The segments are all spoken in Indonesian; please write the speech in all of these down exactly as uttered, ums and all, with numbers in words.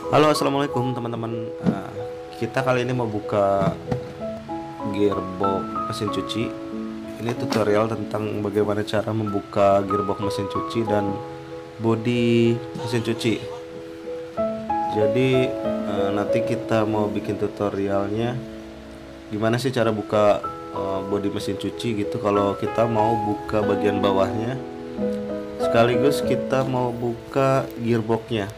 Halo, assalamualaikum teman-teman. Nah, kita kali ini mau buka gearbox mesin cuci. Ini tutorial tentang bagaimana cara membuka gearbox mesin cuci dan bodi mesin cuci. Jadi eh, nanti kita mau bikin tutorialnya gimana sih cara buka eh, bodi mesin cuci gitu. Kalau kita mau buka bagian bawahnya, sekaligus kita mau buka gearboxnya.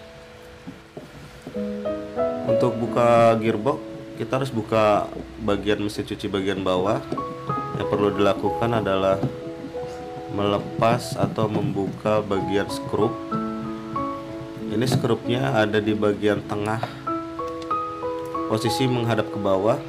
Untuk buka gearbox kita harus buka bagian mesin cuci bagian bawah. Yang perlu dilakukan adalah melepas atau membuka bagian skrup. Ini skrupnya ada di bagian tengah, posisi menghadap ke bawah.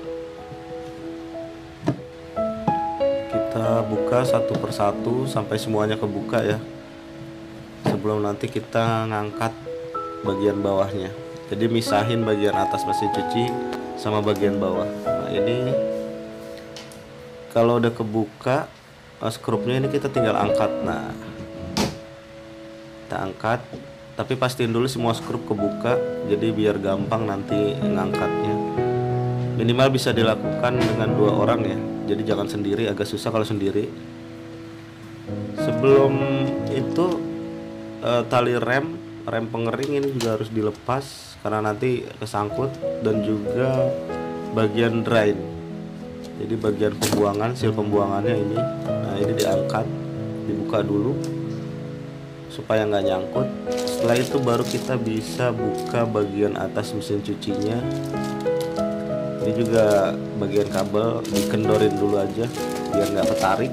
Kita buka satu persatu sampai semuanya kebuka ya, sebelum nanti kita ngangkat bagian bawahnya. Jadi misahin bagian atas mesin cuci sama bagian bawah. Nah ini kalau udah kebuka skrupnya, ini kita tinggal angkat. Nah kita angkat, tapi pastiin dulu semua skrup kebuka, jadi biar gampang nanti ngangkatnya. Minimal bisa dilakukan dengan dua orang ya, jadi jangan sendiri, agak susah kalau sendiri. Sebelum itu eh, tali rem rem pengering ini juga harus dilepas karena nanti kesangkut, dan juga bagian drain, jadi bagian pembuangan, sil pembuangannya ini. Nah ini diangkat, dibuka dulu supaya nggak nyangkut. Setelah itu baru kita bisa buka bagian atas mesin cucinya. Ini juga bagian kabel dikendorin dulu aja biar nggak ketarik.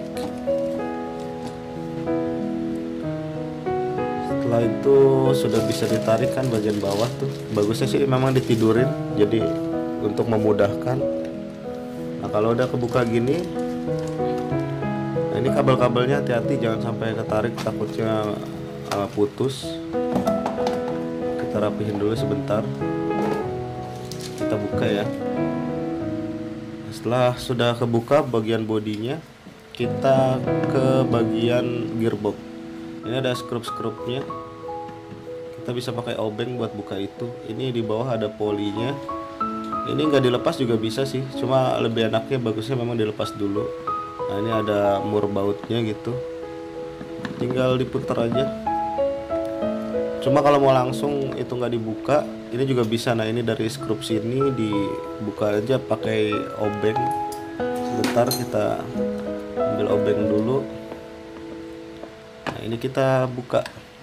Setelah itu sudah bisa ditarik kan bagian bawah tuh. Bagusnya sih memang ditidurin, jadi untuk memudahkan. Nah kalau udah kebuka gini, nah ini kabel-kabelnya hati-hati jangan sampai ketarik, takutnya uh, putus. Kita rapihin dulu sebentar. Kita buka ya. Setelah sudah kebuka bagian bodinya, kita ke bagian gearbox. Ini ada skrup-skrupnya. Kita bisa pakai obeng buat buka itu. Ini di bawah ada polinya. Ini nggak dilepas juga bisa sih, cuma lebih enaknya bagusnya memang dilepas dulu. Nah ini ada mur bautnya gitu, tinggal diputar aja. Cuma kalau mau langsung itu nggak dibuka, ini juga bisa. Nah ini dari skrup sini dibuka aja pakai obeng. Sebentar kita ambil obeng dulu. Nah ini kita buka.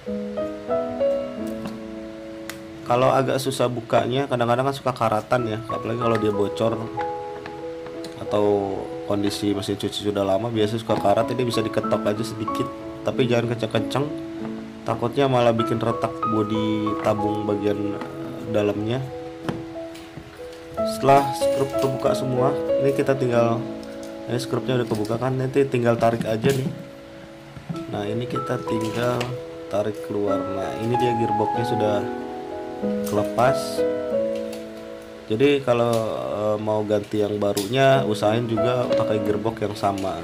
Kalau agak susah bukanya, kadang-kadang kan suka karatan ya, apalagi kalau dia bocor atau kondisi mesin cuci sudah lama, biasanya suka karat. Ini bisa diketok aja sedikit, tapi jangan kenceng-kenceng, takutnya malah bikin retak bodi tabung bagian dalamnya. Setelah skrup kebuka semua, ini kita tinggal, ini skrupnya udah kebuka kan, nanti tinggal tarik aja nih. Nah ini kita tinggal tarik keluar. Nah ini dia gearboxnya sudah kelepas. Jadi kalau e, mau ganti yang barunya, usahain juga pakai gearbox yang sama.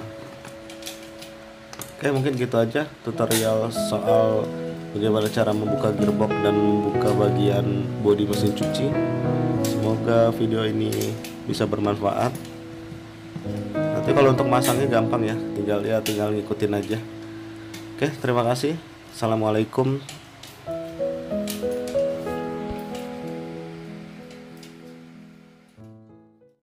Oke, mungkin gitu aja tutorial soal bagaimana cara membuka gearbox dan membuka bagian bodi mesin cuci. Semoga video ini bisa bermanfaat. Nanti kalau untuk masangnya gampang ya, tinggal ya tinggal ngikutin aja. Oke, terima kasih. Assalamualaikum